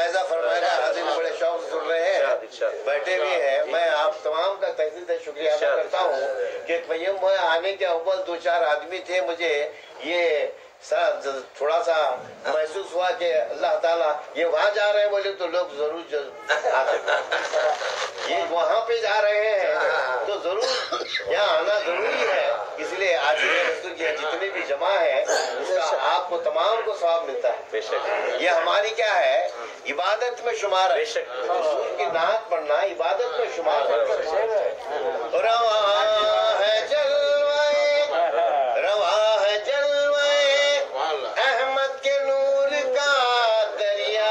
ملاحظہ فرمائے حاضرین بڑے شوق سے سن رہے ہیں، بیٹھے بھی ہیں. میں آپ تمام کا تہذیب سے شکریہ ادا کرتا ہوں کہ میں آنے کے اول 2-4 آدمی تھے، مجھے یہ تھوڑا سا محسوس ہوا کہ اللہ تعالیٰ یہ وہاں جا رہے ہیں بولے تو لوگ ضرور یہ وہاں پہ جا رہے ہیں تو ضرور یہاں آنا ضروری ہے. اس لیے آج جتنے بھی جمع ہیں اس کا آپ کو تمام کو ثواب ملتا ہے. بے شک یہ ہماری کیا ہے، عبادت میں شمار ہے. بے شک حضور کی نعت پڑھنا عبادت میں شمار ہے. رواں ہے جلوے، رواں ہے جلوے احمد کے نور کا دریا،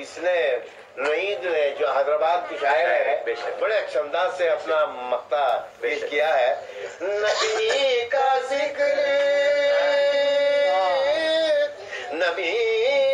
اس نے نعید نے جو حیدرآباد کی شاعر ہے بڑے اچھے انداز سے اپنا مقطع پیش کیا ہے. نبی کا ذکر نبی